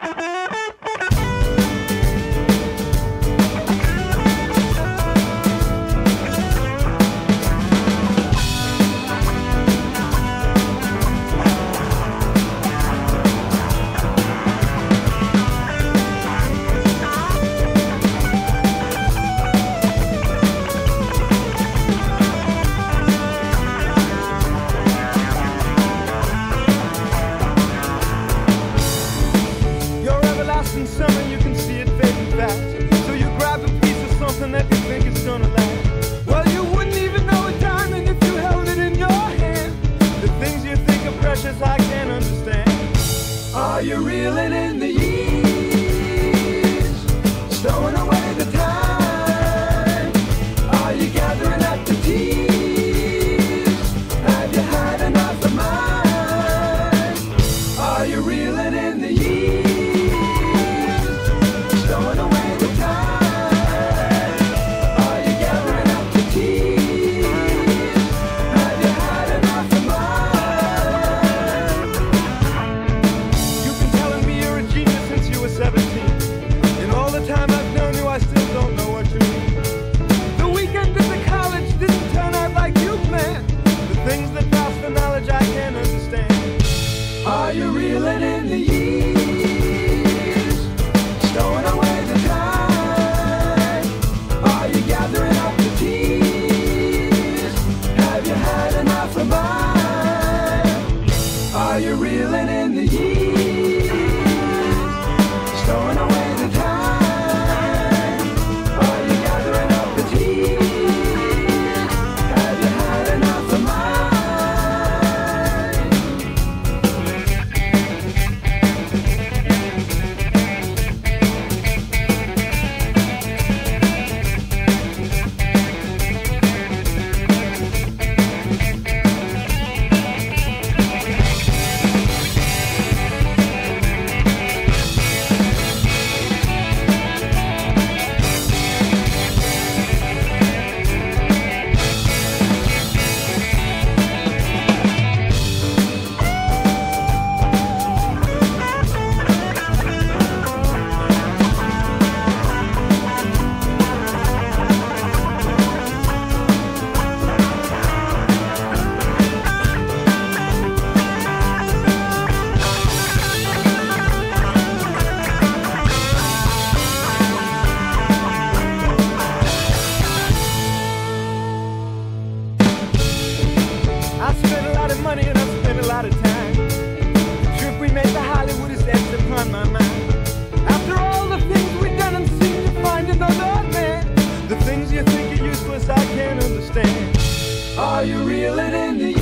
Summer, you can see it fading fast. So you grab a piece of something that you think is gonna last. Well, you wouldn't even know a diamond if you held it in your hand. The things you think are precious, I can't understand. Are you reeling in the years, stowing away the time? Are you gathering up the tears? Have you had enough of mine? Are you reeling in the years? Are you reeling in the years, stowing away the time? Are you gathering up the tears? Have you had enough of mine? Are you reeling in the years, stowing away the time? Are you gathering up the tears? Have you had enough of mine? I spent a lot of money and I've spent a lot of time. The trip we made to Hollywood is etched upon my mind. After all the things we've done and seem to find another man, the things you think are useless I can't understand. Are you reeling in the